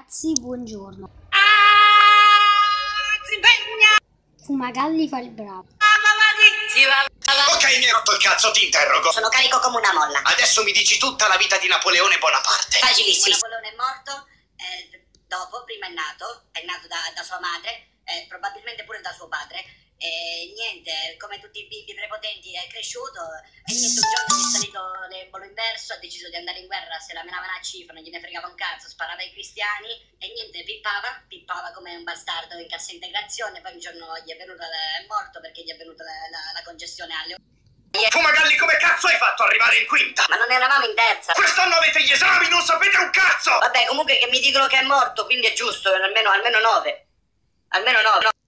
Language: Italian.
ragazzi, buongiorno. Fumagalli fa il bravo. Ok, mi hai rotto il cazzo, ti interrogo. Sono carico come una molla. Adesso mi dici tutta la vita di Napoleone Bonaparte. Facilissimo. Napoleone è morto, prima è nato da sua madre, probabilmente pure da suo padre. E niente, come tutti i bimbi prepotenti è cresciuto e niente, un giorno gli è salito l'embolo inverso, ha deciso di andare in guerra, se la menava una cifra, non gliene fregava un cazzo, sparava ai cristiani e niente, pippava come un bastardo in cassa integrazione, poi un giorno gli è venuta, è morto perché gli è venuta la congestione alle Fumagalli, come cazzo hai fatto ad arrivare in quinta? Ma non eravamo in terza. Quest'anno avete gli esami, non sapete un cazzo! Vabbè, comunque che mi dicono che è morto, quindi è giusto, almeno 9. Almeno 9.